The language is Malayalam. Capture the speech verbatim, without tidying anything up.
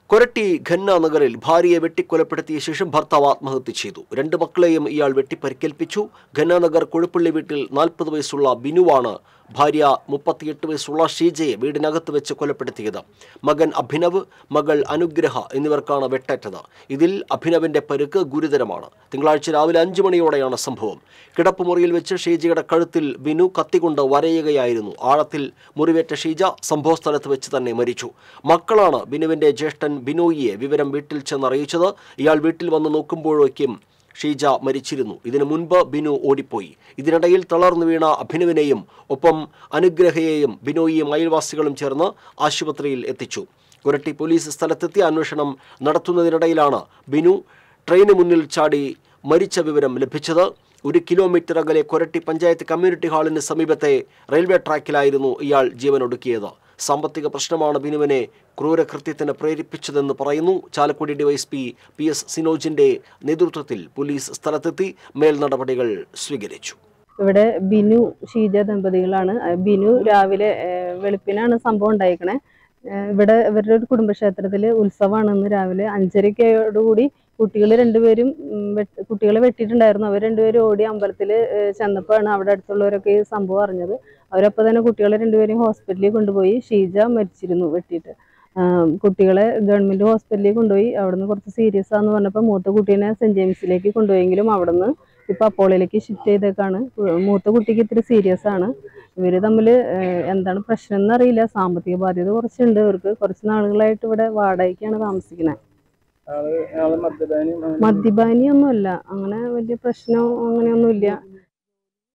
കൊരട്ടി ഖന്ന നഗറിൽ ഭാര്യയെ വെട്ടിക്കൊലപ്പെടുത്തിയ ശേഷം ഭർത്താവ് ആത്മഹത്യ ചെയ്തു. രണ്ട് മക്കളെയും ഇയാൾ വെട്ടിപ്പരിക്കേൽപ്പിച്ചു. ഖന്ന നഗർ കൊഴുപ്പള്ളി വീട്ടിൽ നാൽപ്പത് വയസ്സുള്ള ബിനുവാണ് ഭാര്യ മുപ്പത്തിയെട്ട് വയസ്സുള്ള ഷീജയെ വീടിനകത്ത് വെച്ച് കൊലപ്പെടുത്തിയത്. മകൻ അഭിനവ്, മകൾ അനുഗ്രഹ എന്നിവർക്കാണ് വെട്ടേറ്റത്. ഇതിൽ അഭിനവിന്റെ പരുക്ക് ഗുരുതരമാണ്. തിങ്കളാഴ്ച രാവിലെ അഞ്ചു മണിയോടെയാണ് സംഭവം. കിടപ്പുമുറിയിൽ വെച്ച് ഷീജയുടെ കഴുത്തിൽ ബിനു കത്തികൊണ്ട് വരയുകയായിരുന്നു. ആഴത്തിൽ മുറിവേറ്റ ഷീജ സംഭവസ്ഥലത്ത് വെച്ച് തന്നെ മരിച്ചു. മക്കളാണ് ബിനുവിന്റെ ജ്യേഷ്ഠൻ ബിനോയിയെ വിവരം വീട്ടിൽ ചെന്നറിയിച്ചത്. ഇയാൾ വീട്ടിൽ വന്ന് നോക്കുമ്പോഴേക്കും ഷീജ മരിച്ചിരുന്നു. ഇതിനു മുൻപ് ബിനു ഓടിപ്പോയി. ഇതിനിടയിൽ തളർന്നു വീണ അഭിനവിനെയും ഒപ്പം അനുഗ്രഹയെയും ബിനോയിയും അയൽവാസികളും ചേർന്ന് ആശുപത്രിയിൽ എത്തിച്ചു. കൊരട്ടി പോലീസ് സ്ഥലത്തെത്തി അന്വേഷണം നടത്തുന്നതിനിടയിലാണ് ബിനു ട്രെയിന് മുന്നിൽ ചാടി മരിച്ച വിവരം ലഭിച്ചത്. ഒരു കിലോമീറ്റർ അകലെ കൊരട്ടി പഞ്ചായത്ത് കമ്മ്യൂണിറ്റി ഹാളിന് സമീപത്തെ റെയിൽവേ ട്രാക്കിലായിരുന്നു ഇയാൾ ജീവനൊടുക്കിയത്. സാമ്പത്തിക പ്രശ്നമാണ് ബിനുവിനെ ക്രൂരകൃത്യത്തിന് പ്രേരിപ്പിച്ചതെന്ന് പറയുന്നു. ചാലക്കുടി ഡിവൈഎസ്പി പി എസ് സിനോജിന്റെ നേതൃത്വത്തിൽ പോലീസ് സ്ഥലത്തെത്തി മേൽ നടപടികൾ സ്വീകരിച്ചു. ഇവിടെ ബിനു ഷീജ ദമ്പതികളാണ്. ബിനു രാവിലെ വെളുപ്പിനാണ് സംഭവം ഉണ്ടായിരിക്കണേ. ഇവിടെ ഇവരുടെ ഒരു കുടുംബക്ഷേത്രത്തിൽ ഉത്സവമാണെന്ന് രാവിലെ അഞ്ചരയോടുകൂടി കുട്ടികൾ രണ്ടുപേരും കുട്ടികളെ വെട്ടിയിട്ടുണ്ടായിരുന്നു. അവർ രണ്ടുപേരും ഓടി അമ്പലത്തിൽ ചെന്നപ്പോഴാണ് അവിടെ അടുത്തുള്ളവരൊക്കെ ഈ സംഭവം അറിഞ്ഞത്. അവരപ്പോൾ തന്നെ കുട്ടികളെ രണ്ടുപേരും ഹോസ്പിറ്റലിൽ കൊണ്ടുപോയി. ഷീജ മരിച്ചിരുന്നു വെട്ടിയിട്ട്. കുട്ടികളെ ഗവൺമെൻറ് ഹോസ്പിറ്റലിൽ കൊണ്ടുപോയി. അവിടുന്ന് കുറച്ച് സീരിയസ് ആണെന്ന് പറഞ്ഞപ്പോൾ മൂത്ത കുട്ടീനെ സെൻറ്റ് ജെയിംസിലേക്ക് കൊണ്ടുപോയെങ്കിലും അവിടുന്ന് ഇപ്പോൾ അപ്പോളയിലേക്ക് ഷിഫ്റ്റ് ചെയ്തേക്കാണ്. മൂത്ത കുട്ടിക്ക് ഇത്തിരി സീരിയസ് ആണ്. ഇവർ തമ്മിൽ എന്താണ് പ്രശ്നം എന്നറിയില്ല. സാമ്പത്തിക ബാധ്യത കുറച്ചുണ്ട് ഇവർക്ക്. കുറച്ച് നാളുകളായിട്ട് ഇവിടെ വാടകയ്ക്കാണ് താമസിക്കുന്നത്. മദ്യപാനിയൊന്നുമല്ല, അങ്ങനെ വലിയ പ്രശ്നം അങ്ങനെയൊന്നുമില്ല.